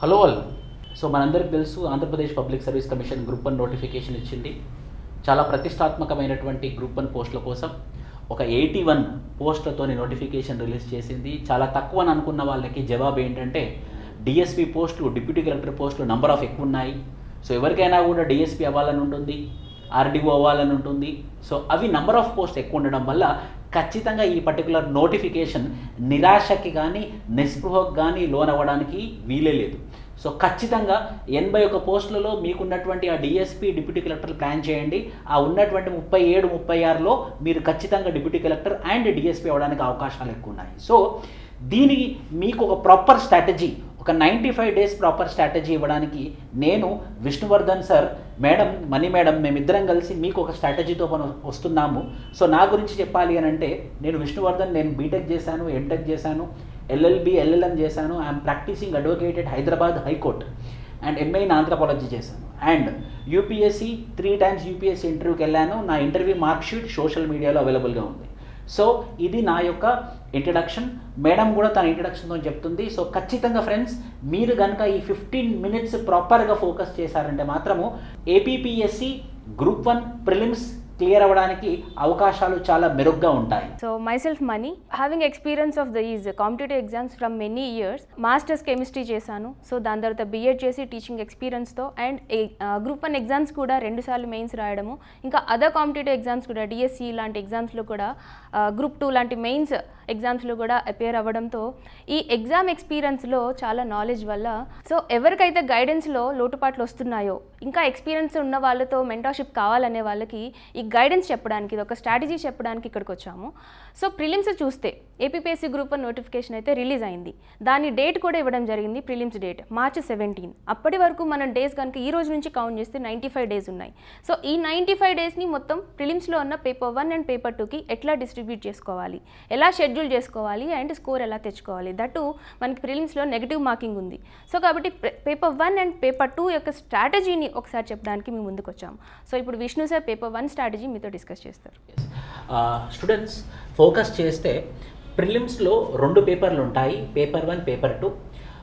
Hello all. So మనందరికి తెలుసు Andhra Pradesh public service commission group 1 notification ఇచ్చింది. చాలా ప్రతిష్టాత్మకమైనటువంటి గ్రూప్ 1 పోస్టుల కోసం ఒక 81 పోస్టులతోని నోటిఫికేషన్ రిలీజ్ చేసింది. చాలా తక్కువ అని అనుకున్న వాళ్ళకి జవాబు ఏంటంటే డిఎస్పీ పోస్టులు, డిప్యూటీ కలెక్టర్ పోస్టులు నంబర్ ఆఫ్ ఎక్కువ ఉన్నాయి. సో ఎవరికైనా కూడా డిఎస్పీ అవ్వాలని ఉంటుంది, ఆర్డీఓ అవ్వాలని ఉంటుంది. సో అవి నంబర్ ఆఫ్ పోస్ట్ ఎక్కువ ఉండడం వల్ల ఖచ్చితంగా ఈ పర్టికులర్ నోటిఫికేషన్ నిరాశకి కానీ నిస్పృహకు కానీ లోనవ్వడానికి వీలే లేదు. సో ఖచ్చితంగా 81 పోస్టులలో మీకున్నటువంటి ఆ డిఎస్పీ డిప్యూటీ కలెక్టర్ ప్లాన్ చేయండి. ఆ ఉన్నటువంటి 37, 36లో మీరు ఖచ్చితంగా డిప్యూటీ కలెక్టర్ అండ్ డిఎస్పీ అవ్వడానికి అవకాశాలు ఎక్కువ ఉన్నాయి. సో దీనికి మీకు ఒక ప్రాపర్ స్ట్రాటజీ, ఒక 95 డేస్ ప్రాపర్ స్ట్రాటజీ ఇవ్వడానికి నేను విష్ణువర్ధన్ సార్, మణి మేడం మేమిద్దరం కలిసి మీకు ఒక స్ట్రాటజీతో వస్తున్నాము. సో నా గురించి చెప్పాలి అని అంటే నేను విష్ణువర్ధన్, నేను బీటెక్ చేశాను, ఎంటెక్ చేశాను, ఎల్ఎల్బి, ఎల్ఎల్ఎం చేశాను. I'm practising advocate at Hyderabad high court and MA in anthropology చేశాను. అండ్ యూపీఎస్సీ 3 times యూపీఎస్సీ ఇంటర్వ్యూకి వెళ్ళాను. నా ఇంటర్వ్యూ మార్క్ షీట్ సోషల్ మీడియాలో అవైలబుల్గా ఉంది. సో ఇది నా యొక్క ఇంట్రడక్షన్. మేడం కూడా తన ఇంట్రడక్షన్తో చెప్తుంది. సో ఖచ్చితంగా ఫ్రెండ్స్, మీరు కనుక ఈ 15 minutes ప్రాపర్గా ఫోకస్ చేశారంటే మాత్రము ఏపీపీఎస్సీ గ్రూప్ 1 ప్రిలిమ్స్ క్లియర్ అవ్వడానికి అవకాశాలు చాలా మెరుగ్గా ఉంటాయి. So myself Mani, having experience of these competitive exams from many years, masters chemistry చేశాను. సో దాని తర్వాత బిఎడ్ చేసి టీచింగ్ ఎక్స్పీరియన్స్తో అండ్ గ్రూప్ 1 ఎగ్జామ్స్ కూడా 2 సార్లు మెయిన్స్ రాయడము, ఇంకా అదర్ కాంపిటేటివ్ ఎగ్జామ్స్ కూడా డిఎస్సి లాంటి ఎగ్జామ్స్లో కూడా గ్రూప్ 2 లాంటి మెయిన్స్ ఎగ్జామ్స్లో కూడా అపేర్ అవ్వడంతో ఈ ఎగ్జామ్ ఎక్స్పీరియన్స్లో చాలా నాలెడ్జ్ వల్ల సో ఎవరికైతే గైడెన్స్లో లోటుపాట్లు వస్తున్నాయో, ఇంకా ఎక్స్పీరియన్స్ ఉన్న వాళ్ళతో మెంటర్షిప్ కావాలనే వాళ్ళకి ఈ గైడెన్స్ చెప్పడానికి, ఇది ఒక స్ట్రాటజీ చెప్పడానికి ఇక్కడికి వచ్చాము. సో ప్రిలిమ్స్ చూస్తే ఏపీపీఎస్సీ గ్రూప్ 1 నోటిఫికేషన్ అయితే రిలీజ్ అయింది. దాని డేట్ కూడా ఇవ్వడం జరిగింది, ప్రిలిమ్స్ డేట్ March 17. అప్పటి వరకు మనం డేస్ కనుక ఈ రోజు నుంచి కౌంట్ చేస్తే 95 డేస్ ఉన్నాయి. సో ఈ 95 డేస్ని మొత్తం ప్రిలిమ్స్లో ఉన్న పేపర్ 1 అండ్ పేపర్ 2కి ఎట్లా డిస్ట్రిబ్యూట్ చేసుకోవాలి, ఎలా షెడ్యూల్ చేసుకోవాలి అండ్ స్కోర్ ఎలా తెచ్చుకోవాలి, దట్టు మనకి ప్రిలిమ్స్లో నెగిటివ్ మార్కింగ్ ఉంది. సో కాబట్టి పేపర్ 1 అండ్ పేపర్ 2 యొక్క స్ట్రాటజీని ఒకసారి చెప్పడానికి మేము ముందుకు వచ్చాము. సో ఇప్పుడు విష్ణు సార్ పేపర్ 1 స్ట్రాటజీ మీతో డిస్కస్ చేస్తారు. స్టూడెంట్స్ ఫోకస్ చేస్తే ప్రిలిమ్స్లో 2 పేపర్లు ఉంటాయి, పేపర్ 1, పేపర్ 2.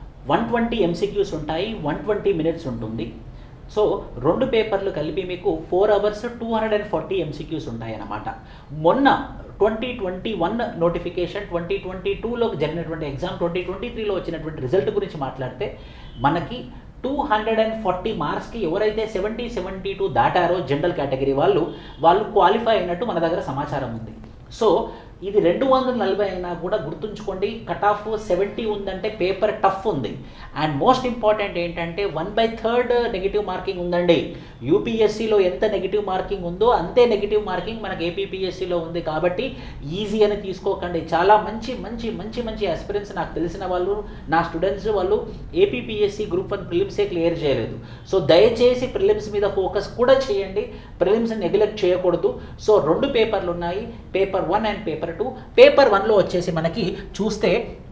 120 MCQs ఉంటాయి, 120 minutes ఉంటుంది. సో 2 పేపర్లు కలిపి మీకు 4 hours 240 MCQs ఉంటాయి అన్నమాట. మొన్న 2021 నోటిఫికేషన్, 2022లో జరిగినటువంటి ఎగ్జామ్, 2023లో వచ్చినటువంటి రిజల్ట్ గురించి మాట్లాడితే మనకి 240 మార్క్స్కి ఎవరైతే 70-72 దాటారో జనరల్ కేటగిరీ వాళ్ళు క్వాలిఫై అయినట్టు మన దగ్గర సమాచారం ఉంది. సో ఇది 240 అయినా కూడా గుర్తుంచుకోండి, కట్ ఆఫ్ 70 ఉందంటే పేపర్ టఫ్ ఉంది. అండ్ మోస్ట్ ఇంపార్టెంట్ ఏంటంటే 1/3 నెగిటివ్ మార్కింగ్ ఉందండి. యూపీఎస్సీలో ఎంత నెగిటివ్ మార్కింగ్ ఉందో అంతే నెగిటివ్ మార్కింగ్ మనకి ఏపీపీఎస్సీలో ఉంది. కాబట్టి ఈజీ అని తీసుకోకండి. చాలా మంచి మంచి మంచి మంచి ఎక్స్పీరియన్స్ నాకు తెలిసిన వాళ్ళు, నా స్టూడెంట్స్ వాళ్ళు ఏపీపీఎస్సీ గ్రూప్ 1 ప్రిలిమ్సే క్లియర్ చేయలేదు. సో దయచేసి ప్రిలిమ్స్ మీద ఫోకస్ కూడా చేయండి, ప్రిలిమ్స్ నెగ్లెక్ట్ చేయకూడదు. సో 2 పేపర్లు ఉన్నాయి, పేపర్ 1 అండ్ పేపర్ 2. పేపర్ 1లో వచ్చేసి మనకి చూస్తే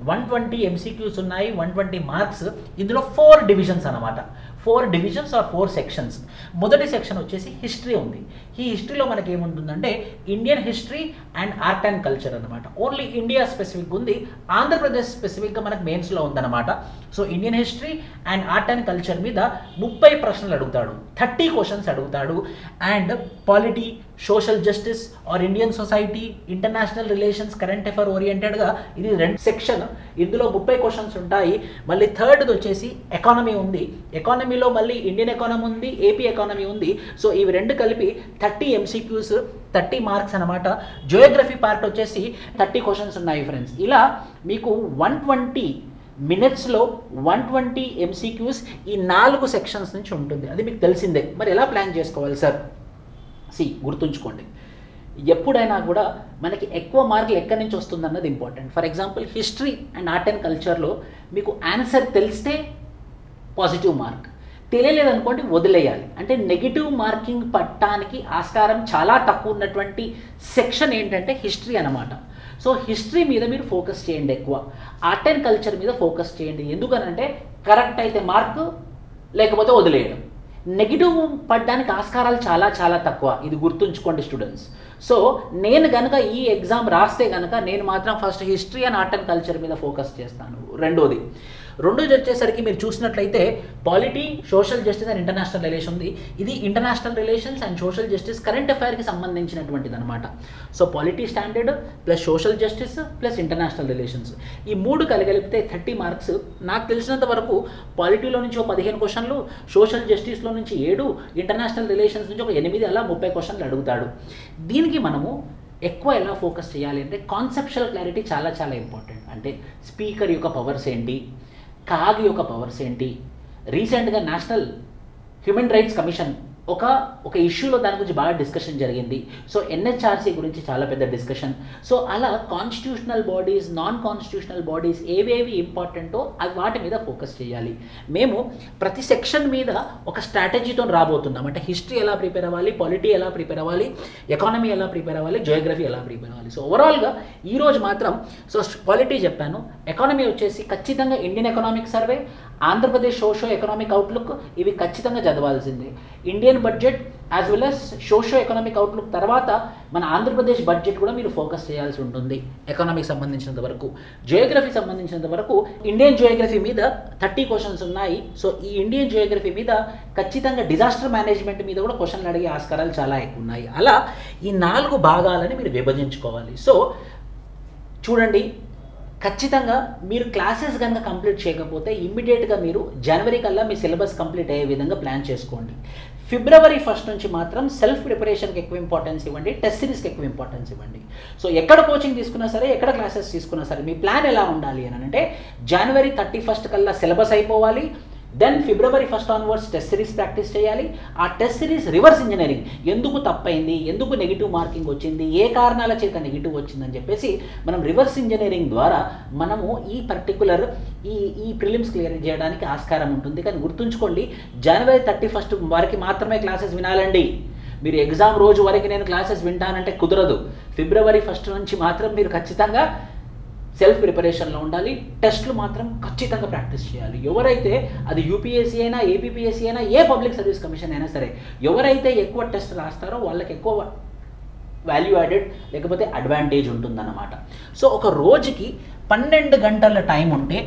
120 MCQs ఉన్నాయి, 120 మార్క్స్. ఇందులో 4 డివిజన్స్ అనమాట, 4 డివిజన్స్ ఆర్ 4 సెక్షన్స్. మొదటి సెక్షన్ వచ్చేసి హిస్టరీ ఉంది. ఈ హిస్టరీలో మనకి ఏముంటుందంటే Indian history and art and culture అనమాట. ఓన్లీ ఇండియా స్పెసిఫిక్ ఉంది, ఆంధ్రప్రదేశ్ స్పెసిఫిక్గా మనకు మెయిన్స్లో ఉందన్నమాట. So Indian history and art and culture మీద 30 ప్రశ్నలు అడుగుతాడు, 30 క్వశ్చన్స్ అడుగుతాడు. And polity, social justice are Indian society, international relations, current affair ఓరియంటెడ్గా ఇది 2 సెక్షన్. ఇందులో 30 క్వశ్చన్స్ ఉంటాయి. మళ్ళీ థర్డ్ది వచ్చేసి ఎకానమీ ఉంది. ఎకానమీలో మళ్ళీ ఇండియన్ ఎకానమీ ఉంది, ఏపీ ఎకానమీ ఉంది. సో ఇవి 2 కలిపి 30 MCQs, 30 మార్క్స్ అనమాట. జియోగ్రఫీ పార్ట్ వచ్చేసి 30 క్వశ్చన్స్ ఉన్నాయి ఫ్రెండ్స్. ఇలా మీకు 120 minutesలో 120 MCQs ఈ 4 సెక్షన్స్ నుంచి ఉంటుంది. అది మీకు తెలిసిందే. మరి ఎలా ప్లాన్ చేసుకోవాలి సార్? గుర్తుంచుకోండి, ఎప్పుడైనా కూడా మనకి ఎక్కువ మార్కులు ఎక్కడి నుంచి వస్తుందన్నది important. For example history and art and కల్చర్లో మీకు ఆన్సర్ తెలిస్తే పాజిటివ్ మార్క్, తెలియలేదనుకోండి వదిలేయాలి. అంటే నెగిటివ్ మార్కింగ్ పట్టడానికి ఆస్కారం చాలా తక్కువ ఉన్నటువంటి సెక్షన్ ఏంటంటే హిస్టరీ అన్నమాట. సో హిస్టరీ మీద మీరు ఫోకస్ చేయండి ఎక్కువ, ఆర్ట్ అండ్ కల్చర్ మీద ఫోకస్ చేయండి. ఎందుకనంటే కరెక్ట్ అయితే మార్కు, లేకపోతే వదిలేయడం. నెగిటివ్ పడడానికి ఆస్కారాలు చాలా చాలా తక్కువ, ఇది గుర్తుంచుకోండి స్టూడెంట్స్. సో నేను కనుక ఈ ఎగ్జామ్ రాస్తే కనుక నేను మాత్రం first history and art and culture మీద ఫోకస్ చేస్తాను. రెండోది రెండోది వచ్చేసరికి మీరు చూసినట్లయితే polity, social justice and international relation ఉంది. ఇది international relations and social justice current అఫైర్కి సంబంధించినటువంటిది అనమాట. So polity standard plus social justice plus international relations, ఈ 3 కలిగితే 30 మార్క్స్. నాకు తెలిసినంత వరకు పాలిటీలో నుంచి ఒక 15 క్వశ్చన్లు, సోషల్ జస్టిస్లో నుంచి 7, ఇంటర్నేషనల్ రిలేషన్స్ నుంచి ఒక 8, అలా 30 క్వశ్చన్లు అడుగుతాడు. దీనికి మనము ఎక్కువ ఎలా ఫోకస్ చేయాలి అంటే కాన్సెప్చువల్ క్లారిటీ చాలా చాలా ఇంపార్టెంట్. అంటే స్పీకర్ యొక్క పవర్స్ ఏంటి, కాగ్ యొక్క పవర్స్ ఏంటి, రీసెంట్గా నేషనల్ హ్యూమన్ రైట్స్ కమిషన్ ఒక ఇష్యూలో దాని గురించి బాగా డిస్కషన్ జరిగింది. సో ఎన్హెచ్ఆర్సీ గురించి చాలా పెద్ద డిస్కషన్. సో అలా constitutional bodies, non constitutional bodies ఏవేవి ఇంపార్టెంటో అవి వాటి మీద ఫోకస్ చేయాలి. మేము ప్రతి సెక్షన్ మీద ఒక స్ట్రాటజీతో రాబోతున్నాం. అంటే హిస్టరీ ఎలా ప్రిపేర్ అవ్వాలి, పాలిటీ ఎలా ప్రిపేర్ అవ్వాలి, ఎకానమీ ఎలా ప్రిపేర్ అవ్వాలి, జియోగ్రఫీ ఎలా ప్రిపేర్ అవ్వాలి. సో ఓవరాల్గా ఈరోజు మాత్రం పాలిటీ చెప్పాను. ఎకానమీ వచ్చేసి ఖచ్చితంగా Indian economic survey, Andhra Pradesh socio economic outlook ఇవి ఖచ్చితంగా చదవాల్సిందే. Indian budget as well as socio economic outlook తర్వాత మన ఆంధ్రప్రదేశ్ బడ్జెట్ కూడా మీరు ఫోకస్ చేయాల్సి ఉంటుంది ఎకనామిక్ సంబంధించినంత వరకు. జియోగ్రఫీ సంబంధించినంత వరకు ఇండియన్ జియోగ్రఫీ మీద 30 క్వశ్చన్స్ ఉన్నాయి. సో ఈ ఇండియన్ జియోగ్రఫీ మీద ఖచ్చితంగా డిజాస్టర్ మేనేజ్మెంట్ మీద కూడా క్వశ్చన్లు అడిగే ఆస్కారాలు చాలా ఎక్కువ ఉన్నాయి. అలా ఈ 4 భాగాలని మీరు విభజించుకోవాలి. సో చూడండి, ఖచ్చితంగా మీరు క్లాసెస్ కనుక కంప్లీట్ చేయకపోతే ఇమ్మీడియట్గా మీరు జనవరి కల్లా మీ సిలబస్ కంప్లీట్ అయ్యే విధంగా ప్లాన్ చేసుకోండి. ఫిబ్రవరి 1 నుంచి మాత్రం సెల్ఫ్ ప్రిపరేషన్కి ఎక్కువ ఇంపార్టెన్స్ ఇవ్వండి, టెస్ట్ సిరీస్కి ఎక్కువ ఇంపార్టెన్స్ ఇవ్వండి. సో ఎక్కడ కోచింగ్ తీసుకున్నా సరే, ఎక్కడ క్లాసెస్ తీసుకున్నా సరే మీ ప్లాన్ ఎలా ఉండాలి అని అంటే జనవరి 31 కల్లా సిలబస్ అయిపోవాలి. Then February 1 onwards test series practice చేయాలి. ఆ టెస్ట్ సిరీస్ రివర్స్ ఇంజనీరింగ్, ఎందుకు తప్పైంది, ఎందుకు నెగిటివ్ మార్కింగ్ వచ్చింది, ఏ కారణాల చేత నెగిటివ్ వచ్చిందని చెప్పేసి మనం రివర్స్ ఇంజనీరింగ్ ద్వారా మనము ఈ పర్టికులర్ ఈ ప్రిలిమ్స్ క్లియర్ చేయడానికి ఆస్కారం ఉంటుంది. కానీ గుర్తుంచుకోండి, జనవరి 31 వరకు మాత్రమే క్లాసెస్ వినాలండి. మీరు ఎగ్జామ్ రోజు వరకు నేను క్లాసెస్ వింటానంటే కుదరదు. ఫిబ్రవరి 1 నుంచి మాత్రం మీరు ఖచ్చితంగా సెల్ఫ్ ప్రిపరేషన్లో ఉండాలి. టెస్ట్లు మాత్రం ఖచ్చితంగా ప్రాక్టీస్ చేయాలి. ఎవరైతే అది యూపీఎస్సీ అయినా, ఏపీపీఎస్సీ అయినా, ఏ పబ్లిక్ సర్వీస్ కమిషన్ అయినా సరే, ఎవరైతే ఎక్కువ టెస్ట్ రాస్తారో వాళ్ళకి ఎక్కువ వాల్యూ యాడెడ్ లేకపోతే అడ్వాంటేజ్ ఉంటుందన్నమాట. సో ఒక రోజుకి 12 గంటల టైం ఉంటే,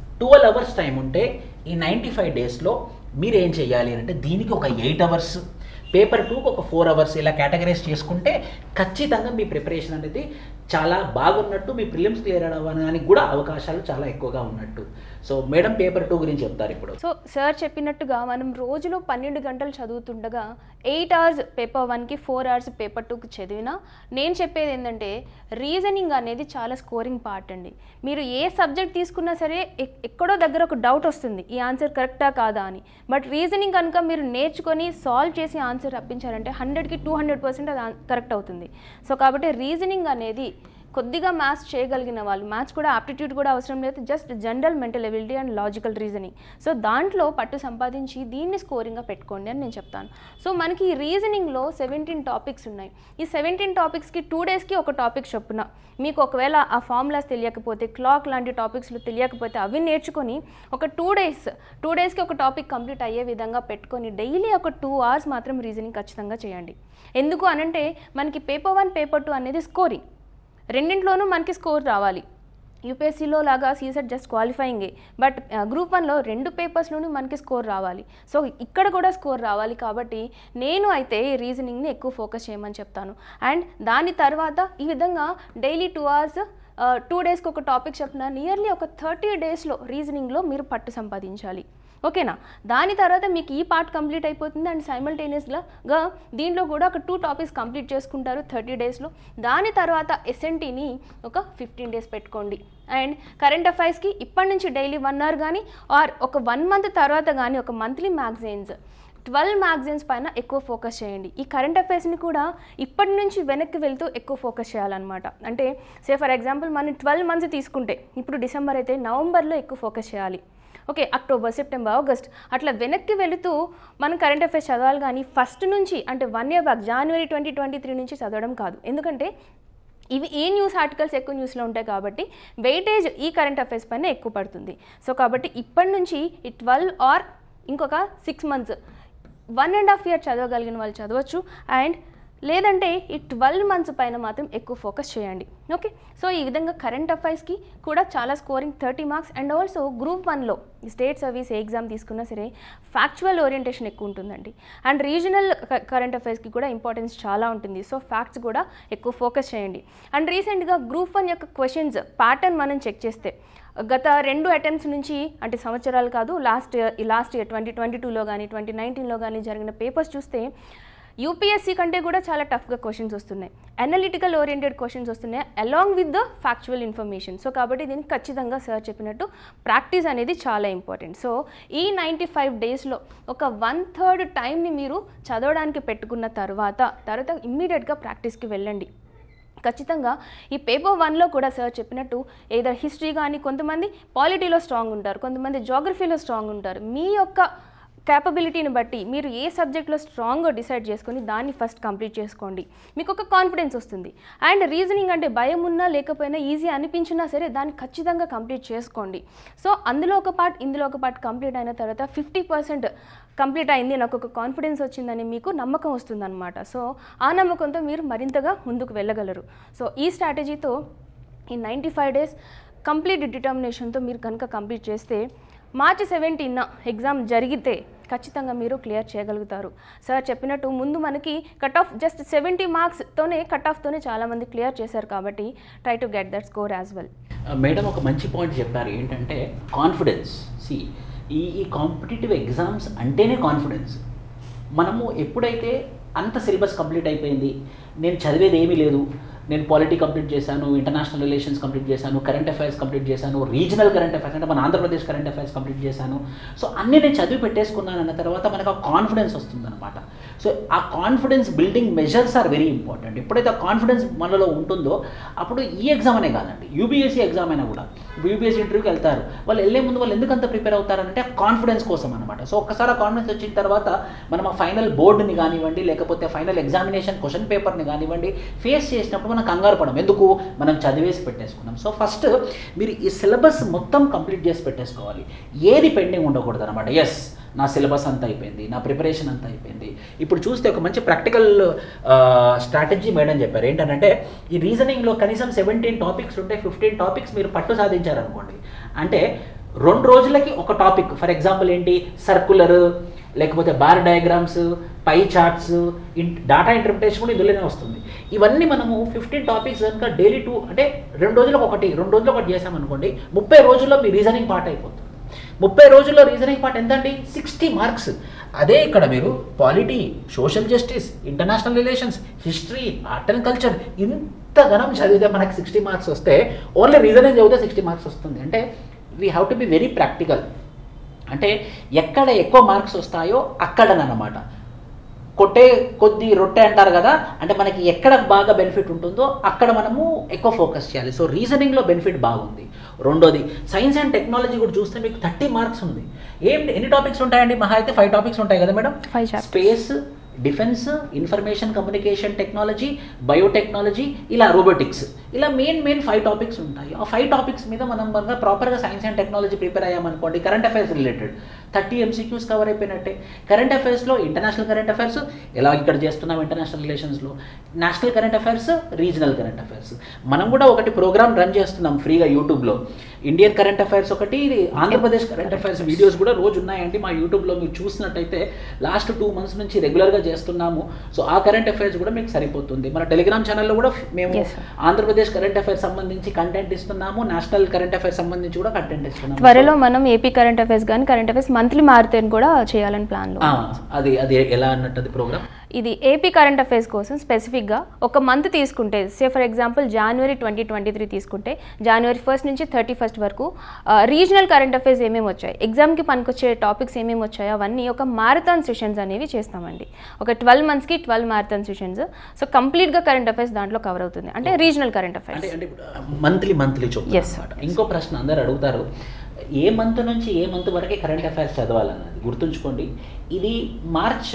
12 అవర్స్ టైం ఉంటే ఈ 95 డేస్లో మీరు ఏం చేయాలి అంటే దీనికి ఒక 8 అవర్స్, పేపర్ 2కి ఒక 4 అవర్స్ ఇలా కేటగరైజ్ చేసుకుంటే ఖచ్చితంగా మీ ప్రిపరేషన్ అనేది చాలా బాగున్నట్టు, మీ ప్రిలిమ్స్ క్లియర్ అవ్వడానికి కూడా అవకాశాలు చాలా ఎక్కువగా ఉన్నట్టు. సో మేడం పేపర్ 2 గురించి చెప్తారు ఇప్పుడు. సో సార్ చెప్పినట్టుగా మనం రోజులో 12 గంటలు చదువుతుండగా 8 అవర్స్ పేపర్ 1కి, 4 అవర్స్ పేపర్ 2కి చదివినా నేను చెప్పేది ఏంటంటే రీజనింగ్ అనేది చాలా స్కోరింగ్ పార్ట్ అండి. మీరు ఏ సబ్జెక్ట్ తీసుకున్నా సరే ఎక్కడో దగ్గర ఒక డౌట్ వస్తుంది, ఈ ఆన్సర్ కరెక్టా కాదా అని. బట్ రీజనింగ్ కనుక మీరు నేర్చుకొని సాల్వ్ చేసి ఆన్సర్ రప్పించారంటే 100కి 200% అది కరెక్ట్ అవుతుంది. సో కాబట్టి రీజనింగ్ అనేది కొద్దిగా మ్యాథ్స్ చేయగలిగిన వాళ్ళు, మ్యాథ్స్ కూడా ఆప్టిట్యూడ్ కూడా అవసరం లేదు, just general mental ability and logical reasoning. So దాంట్లో పట్టు సంపాదించి దీన్ని స్కోరింగ్గా పెట్టుకోండి అని నేను చెప్తాను. సో మనకి ఈ రీజనింగ్లో 17 టాపిక్స్ ఉన్నాయి. ఈ 17 టాపిక్స్కి 2 డేస్కి ఒక టాపిక్ చొప్పున, మీకు ఒకవేళ ఆ ఫార్ములాస్ తెలియకపోతే, క్లాక్ లాంటి టాపిక్స్లో తెలియకపోతే అవి నేర్చుకొని ఒక 2 డేస్కి ఒక టాపిక్ కంప్లీట్ అయ్యే విధంగా పెట్టుకొని డైలీ ఒక 2 అవర్స్ మాత్రం రీజనింగ్ ఖచ్చితంగా చేయండి. ఎందుకు అనంటే మనకి పేపర్ 1, పేపర్ 2 అనేది స్కోరింగ్, రెండింట్లోనూ మనకి స్కోర్ రావాలి. యూపీఎస్సీలో లాగా సీసెట్ జస్ట్ క్వాలిఫైయింగే, బట్ గ్రూప్ 1లో 2 పేపర్స్లోనూ మనకి స్కోర్ రావాలి. సో ఇక్కడ కూడా స్కోర్ రావాలి. కాబట్టి నేను అయితే రీజనింగ్ని ఎక్కువ ఫోకస్ చేయమని చెప్తాను. అండ్ దాని తర్వాత ఈ విధంగా డైలీ 2 అవర్స్ 2 డేస్కి ఒక టాపిక్ చెప్పిన నియర్లీ ఒక 30 డేస్లో రీజనింగ్లో మీరు పట్టు సంపాదించాలి. ఓకేనా? దాని తర్వాత మీకు ఈ పార్ట్ కంప్లీట్ అయిపోతుంది. అండ్ సైమల్టేనియస్గా దీంట్లో కూడా ఒక 2 టాపిక్స్ కంప్లీట్ చేసుకుంటారు 30 డేస్లో. దాని తర్వాత ఎస్ఎన్టీని ఒక 15 డేస్ పెట్టుకోండి. అండ్ కరెంట్ అఫైర్స్కి ఇప్పటి నుంచి డైలీ 1 అవర్ కానీ ఆర్ ఒక 1 మంత్ తర్వాత కానీ ఒక మంత్లీ మ్యాగజైన్స్ 12 మ్యాగజైన్స్ పైన ఎక్కువ ఫోకస్ చేయండి. ఈ కరెంట్ అఫైర్స్ని కూడా ఇప్పటి నుంచి వెనక్కి వెళ్తూ ఎక్కువ ఫోకస్ చేయాలన్నమాట. అంటే ఫర్ ఎగ్జాంపుల్ మనం 12 మంత్స్ తీసుకుంటే ఇప్పుడు డిసెంబర్ అయితే నవంబర్లో ఎక్కువ ఫోకస్ చేయాలి. ఓకే, అక్టోబర్, సెప్టెంబర్, ఆగస్ట్ అట్లా వెనక్కి వెళుతూ మనం కరెంట్ అఫైర్స్ చదవాలి. కానీ ఫస్ట్ నుంచి అంటే 1 ఇయర్ బ్యాక్ జనవరి 2023 నుంచి చదవడం కాదు. ఎందుకంటే ఇవి ఏ న్యూస్ ఆర్టికల్స్ ఎక్కువ న్యూస్లో ఉంటాయి కాబట్టి వెయిటేజ్ ఈ కరెంట్ అఫైర్స్ పైన ఎక్కువ పడుతుంది. సో కాబట్టి ఇప్పటి నుంచి ఈ 12 ఆర్ ఇంకొక 6 మంత్స్ 1.5 ఇయర్ చదవగలిగిన వాళ్ళు చదవచ్చు. అండ్ లేదంటే ఈ 12 మంత్స్ పైన మాత్రం ఎక్కువ ఫోకస్ చేయండి. ఓకే, సో ఈ విధంగా కరెంట్ అఫైర్స్కి కూడా చాలా scoring 30 marks. And also group 1లో స్టేట్ సర్వీస్ ఏ ఎగ్జామ్ తీసుకున్నా సరే ఫ్యాక్చువల్ ఓరియంటేషన్ ఎక్కువ ఉంటుందండి. అండ్ రీజనల్ కరెంట్ అఫైర్స్కి కూడా ఇంపార్టెన్స్ చాలా ఉంటుంది. సో ఫ్యాక్ట్స్ కూడా ఎక్కువ ఫోకస్ చేయండి. అండ్ రీసెంట్గా గ్రూప్ 1 యొక్క క్వశ్చన్స్ ప్యాటర్న్ మనం చెక్ చేస్తే గత 2 అటెంప్ట్స్ నుంచి, అంటే సంవత్సరాలు కాదు, లాస్ట్ ఇయర్ 2022లో కానీ 2019లో కానీ జరిగిన పేపర్స్ చూస్తే యూపీఎస్సీ కంటే కూడా చాలా టఫ్గా క్వశ్చన్స్ వస్తున్నాయి, అనలిటికల్ ఓరియంటెడ్ క్వశ్చన్స్ వస్తున్నాయి along with the factual information. So కాబట్టి దీనికి ఖచ్చితంగా సార్ చెప్పినట్టు ప్రాక్టీస్ అనేది చాలా ఇంపార్టెంట్. సో ఈ 95 డేస్లో ఒక 1/3 టైంని మీరు చదవడానికి పెట్టుకున్న తర్వాత ఇమ్మీడియట్గా ప్రాక్టీస్కి వెళ్ళండి. ఖచ్చితంగా ఈ పేపర్ 1లో కూడా సార్ చెప్పినట్టు ఏదో హిస్టరీ కానీ, కొంతమంది పాలిటీలో స్ట్రాంగ్ ఉంటారు, కొంతమంది జాగ్రఫీలో స్ట్రాంగ్ ఉంటారు. మీ యొక్క క్యాపబిలిటీని బట్టి మీరు ఏ సబ్జెక్ట్లో స్ట్రాంగ్గా డిసైడ్ చేసుకొని దాన్ని ఫస్ట్ కంప్లీట్ చేసుకోండి. మీకు ఒక కాన్ఫిడెన్స్ వస్తుంది. అండ్ రీజనింగ్ అంటే భయం ఉన్నా లేకపోయినా, ఈజీ అనిపించినా సరే దాన్ని ఖచ్చితంగా కంప్లీట్ చేసుకోండి. సో అందులో ఒక పార్ట్, ఇందులో ఒక పార్ట్ కంప్లీట్ అయిన తర్వాత 50% కంప్లీట్ అయింది, నాకు ఒక కాన్ఫిడెన్స్ వచ్చిందని మీకు నమ్మకం వస్తుందన్నమాట. సో ఆ నమ్మకంతో మీరు మరింతగా ముందుకు వెళ్ళగలరు. సో ఈ స్ట్రాటజీతో ఈ 95 డేస్ కంప్లీట్ డిటర్మినేషన్తో మీరు కనుక కంప్లీట్ చేస్తే మార్చి 17న ఎగ్జామ్ జరిగితే ఖచ్చితంగా మీరు క్లియర్ చేయగలుగుతారు. సార్ చెప్పినట్టు ముందు మనకి కట్ ఆఫ్ జస్ట్ 70 మార్క్స్తోనే కట్ ఆఫ్తోనే చాలామంది క్లియర్ చేశారు. కాబట్టి try to get that score as well. Madam ఒక మంచి పాయింట్ చెప్పారు, ఏంటంటే కాన్ఫిడెన్స్. ఈ కాంపిటేటివ్ ఎగ్జామ్స్ అంటేనే కాన్ఫిడెన్స్. మనము ఎప్పుడైతే అంత సిలబస్ కంప్లీట్ అయిపోయింది, నేను చదివేది ఏమీ లేదు, నేను పాలిటీ కంప్లీట్ చేశాను, ఇంటర్నేషనల్ రిలేషన్స్ కంప్లీట్ చేశాను, కరెంట్ అఫైర్స్ కంప్లీట్ చేశాను, రీజనల్ కరెంట్ అఫైర్స్ అంటే మన ఆంధ్రప్రదేశ్ కరెంట్ అఫైర్స్ కంప్లీట్ చేశాను, సో అన్నీ నేను చదివి పెట్టేసుకున్నాను అన్న తర్వాత మనకు ఆ కాన్ఫిడెన్స్ వస్తుందన్నమాట. సో ఆ confidence building measures are very important. ఎప్పుడైతే ఆ కాన్ఫిడెన్స్ మనలో ఉంటుందో అప్పుడు ఈ ఎగ్జామ్ అనే కాదండి, యూపీఎస్సీ ఎగ్జామ్ అయినా కూడా, యూపీఎస్సీ ఇంటర్వ్యూకి వెళ్తారు, వాళ్ళు వెళ్ళే ముందు వాళ్ళు ఎందుకంత ప్రిపేర్ అవుతారంటే ఆ కాన్ఫిడెన్స్ కోసం అనమాట. సో ఒక్కసారి ఆ కాన్ఫిడెన్స్ వచ్చిన తర్వాత మనం ఆ ఫైనల్ బోర్డుని కానివ్వండి, లేకపోతే ఫైనల్ ఎగ్జామినేషన్ క్వశ్చన్ పేపర్ని కానివ్వండి ఫేస్ చేసినప్పుడు మనం కంగారు పడం, ఎందుకు మనం చదివేసి పెట్టేసుకున్నాం. సో ఫస్ట్ మీరు ఈ సిలబస్ మొత్తం కంప్లీట్ చేసి పెట్టేసుకోవాలి, ఏది పెండింగ్ ఉండకూడదు అనమాట. ఎస్, నా సిలబస్ అంతా అయిపోయింది, నా ప్రిపరేషన్ అంతా అయిపోయింది. ఇప్పుడు చూస్తే ఒక మంచి ప్రాక్టికల్ స్ట్రాటజీ మేడం చెప్పారు, ఏంటంటే ఈ రీజనింగ్లో కనీసం 17 టాపిక్స్ ఉంటే 15 టాపిక్స్ మీరు పట్టు సాధించారనుకోండి, అంటే 2 రోజులకి ఒక టాపిక్. ఫర్ ఎగ్జాంపుల్ ఏంటి, సర్కులర్, లేకపోతే bar diagrams, pie charts, data interpretation కూడా ఇందులోనే వస్తుంది. ఇవన్నీ మనము 15 టాపిక్స్ కనుక డైలీ 2 అంటే 2 రోజులకు ఒకటి చేసామనుకోండి, 30 రోజుల్లో మీ రీజనింగ్ పార్ట్ అయిపోతుంది. 30 రోజుల్లో రీజనింగ్ పార్ట్ ఎంత అండి, 60 మార్క్స్. అదే ఇక్కడ మీరు polity, social justice, international relations, history, art and culture ఇంతగానం చదివితే మనకి 60 మార్క్స్ వస్తే, ఓన్లీ రీజనింగ్ చదివితే 60 మార్క్స్ వస్తుంది. అంటే we have to be very practical. అంటే ఎక్కడ ఎక్కువ మార్క్స్ వస్తాయో అక్కడనమాట, కొట్టే కొద్ది రొట్టె అంటారు కదా, అంటే మనకి ఎక్కడ బాగా బెనిఫిట్ ఉంటుందో అక్కడ మనము ఎక్కువ ఫోకస్ చేయాలి. సో రీజనింగ్లో బెనిఫిట్ బాగుంది. రెండోది సైన్స్ అండ్ టెక్నాలజీ కూడా చూస్తే మీకు 30 మార్క్స్ ఉంది. ఎన్ని టాపిక్స్ ఉంటాయండి, మహా అయితే 5 టాపిక్స్ ఉంటాయి కదా madam. Space, defence, information communication technology, biotechnology, ఇలా రోబోటిక్స్, ఇలా మెయిన్ 5 టాపిక్స్ ఉంటాయి. ఆ 5 టాపిక్స్ మీద మనం ప్రాపర్గా సైన్స్ అండ్ టెక్నాలజీ ప్రిపేర్ అయ్యామనుకోండి, current affairs related 30 MCQs cover అయిపోయినట్టే. కరెంట్ అఫైర్స్లో ఇంటర్నేషనల్ కరెంట్ అఫైర్స్ ఎలా ఇక్కడ చేస్తున్నాం, ఇంటర్నేషనల్ రిలేషన్స్లో national current affairs, regional current affairs. మనం కూడా ఒకటి ప్రోగ్రామ్ రన్ చేస్తున్నాం ఫ్రీగా యూట్యూబ్లో, ఇండియన్ కరెంట్ అఫైర్స్ ఒకటి, ఆంధ్రప్రదేశ్ కరెంట్ అఫైర్స్ వీడియోస్ కూడా రోజు ఉన్నాయండి మా యూట్యూబ్లో. మీరు చూసినట్టయితే లాస్ట్ 2 months నుంచి రెగ్యులర్గా చేస్తున్నాము. సో ఆ కరెంట్ అఫైర్స్ కూడా మీకు సరిపోతుంది. మన టెలిగ్రామ్ ఛానల్లో కూడా మేము ఆంధ్రప్రదేశ్ కరెంట్ అఫైర్స్ సంబంధించి కంటెంట్ ఇస్తున్నాము, నేషనల్ కరెంట్ అఫైర్స్ సంబంధించి కూడా కంటెంట్ ఇస్తున్నాము. త్వరలో మనం ఏపీ కరెంట్ అఫైర్స్ కానీ కరెంట్ అఫైర్స్ మంత్లీ మారితేని కూడా చేయాలని ప్లాన్లో. అది ఎలా అన్నట్టు ప్రోగ్రామ్ ఇది ఏపీ కరెంట్ అఫైర్స్ కోసం స్పెసిఫిక్గా ఒక మంత్ తీసుకుంటే, సే ఫర్ ఎగ్జాంపుల్ జనవరి 2023 తీసుకుంటే జనవరి 1st నుంచి 31st వరకు రీజనల్ కరెంట్ అఫైర్స్ ఏమేమి వచ్చాయి, ఎగ్జామ్కి పనికొచ్చే టాపిక్స్ ఏమేమి వచ్చాయో అవన్నీ ఒక మారథాన్ సెషన్స్ అనేవి చేస్తామండి. ఒక 12 monthsకి 12 మారథాన్ సెషన్స్. సో కంప్లీట్గా కరెంట్ అఫైర్స్ దాంట్లో కవర్ అవుతుంది, అంటే రీజనల్ కరెంట్ అఫైర్స్ అంటే మంత్లీ చూస్తాం. ఇంకో ప్రశ్న అందరు అడుగుతారు, ఏ మంత్ నుంచి ఏ మంత్ వరకే కరెంట్ అఫైర్స్ చదవాలన్నది గుర్తుంచుకోండి. ఇది మార్చ్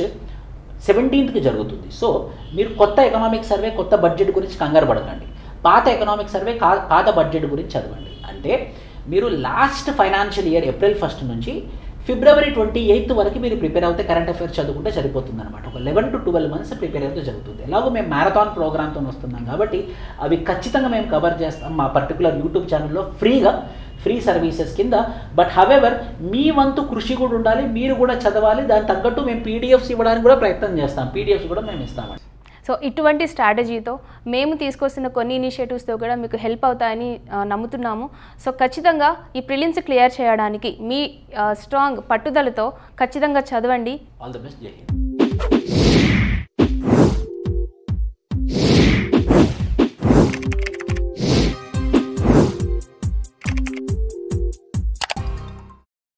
17th జరుగుతుంది. సో మీరు కొత్త ఎకనామిక్ సర్వే, కొత్త బడ్జెట్ గురించి కంగారు పడకండి. పాత ఎకనామిక్ సర్వే, పాత బడ్జెట్ గురించి చదవండి. అంటే మీరు last financial year April 1st నుంచి ఫిబ్రవరి 28 వరకు మీరు ప్రిపేర్ అవుతే కరెంట్ అఫైర్స్ చదువుకుంటే సరిపోతుంది అనమాట. ఒక 11 to 12 months ప్రిపేర్ అవుతే జరుగుతుంది. ఎలాగో మేము మ్యారథాన్ ప్రోగ్రామ్తో వస్తున్నాం కాబట్టి అవి ఖచ్చితంగా మేము కవర్ చేస్తాం మా పర్టికులర్ యూట్యూబ్ ఛానల్లో ఫ్రీ సర్వీసెస్ కింద. బట్ హవెవర్ మీ వంతు కృషి కూడా ఉండాలి, మీరు కూడా చదవాలి. దానికి తగ్గట్టు మేము పీడిఎఫ్స్ ఇవ్వడానికి కూడా ప్రయత్నం చేస్తాం, పీడిఎఫ్స్ కూడా మేము ఇస్తామండి. సో ఇటువంటి స్ట్రాటజీతో మేము తీసుకొస్తున్న కొన్ని ఇనిషియేటివ్స్తో కూడా మీకు హెల్ప్ అవుతాయని నమ్ముతున్నాము. సో ఖచ్చితంగా ఈ ప్రిలిమ్స్ క్లియర్ చేయడానికి మీ స్ట్రాంగ్ పట్టుదలతో ఖచ్చితంగా చదవండి. All the best. జై హింద్.